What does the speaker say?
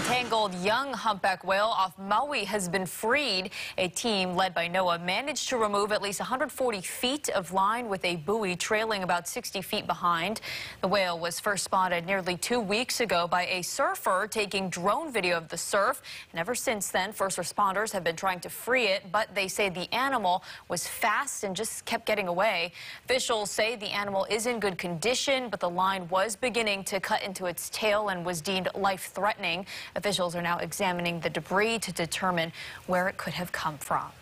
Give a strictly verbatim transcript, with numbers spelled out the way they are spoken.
entangled young humpback whale off Maui has been freed. A team led by NOAA managed to remove at least one hundred forty feet of line with a buoy trailing about sixty feet behind. The whale was first spotted nearly two weeks ago by a surfer taking drone video of the surf. And ever since then, first responders have been trying to free it, but they say the animal was fast and just kept getting away. Officials say the animal is in good condition, but the line was beginning to cut into its tail and was deemed life-threatening. Officials are now examining the debris to determine where it could have come from.